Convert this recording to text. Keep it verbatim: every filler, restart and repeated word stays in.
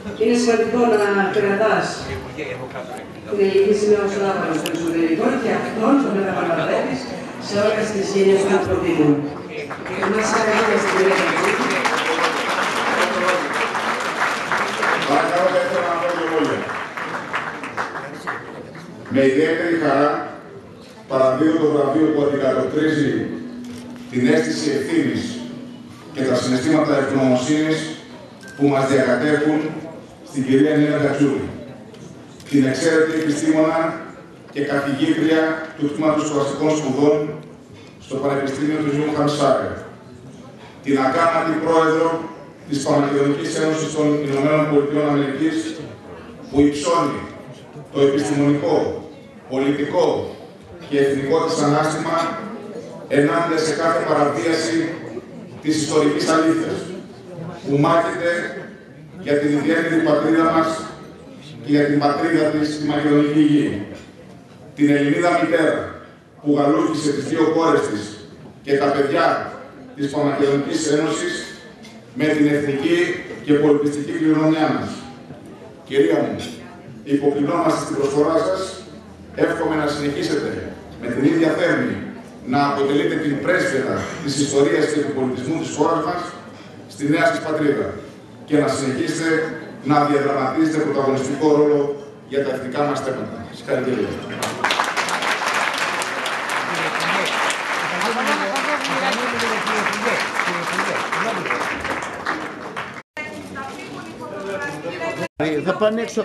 Είναι σημαντικό να κρατάς την ελληνική σημαία ως λάβαρο στο εσωτερικό και αυτόν το μεταπαραδεύεις σε όλες τις γενιές των ανθρωπίνων. Εμάς αγαπάμε στην Ελλάδα. Παρακαλώ, θα ήθελα να πω δύο λόγια. Με ιδιαίτερη χαρά παραδίδω το βραβείο που αντικατοπτρίζει την αίσθηση ευθύνης και τα συναισθήματα ευγνωμοσύνης που μας διακατέχουν στην κυρία Νίνα Κατσούρη, την εξαίρετη επιστήμονα και καθηγήτρια του Τμήματος Πλαστικών Σπουδών στο Πανεπιστήμιο του Νιου Χαμσάρε, την ακάματη πρόεδρο της Πανελληνικής Ένωσης των Ηνωμένων Πολιτειών Αμερικής, που υψώνει το επιστημονικό, πολιτικό και εθνικό της ανάστημα ενάντια σε κάθε παραβίαση της ιστορικής αλήθειας, που μάχεται για την ιδιαίτερη πατρίδα μας και για την πατρίδα της στη μακεδονική γη. Την Ελληνίδα μητέρα που γαλούχησε τις δύο κόρες της και τα παιδιά της Πανμακεδονικής Ένωσης με την εθνική και πολιτιστική κληρονομιά μας. Κυρία μου, υποκεινόμαστε στην προσφορά σας, εύχομαι να συνεχίσετε με την ίδια θέρμη να αποτελείτε την πρέσβυρα της ιστορίας και του πολιτισμού της χώρας μας στη νέα σας πατρίδα και να συνεχίσετε να διαδραματίζετε πρωταγωνιστικό ρόλο για τα εθνικά μας θέματα. Συγχαρητήρια. Θα πάνε έξω.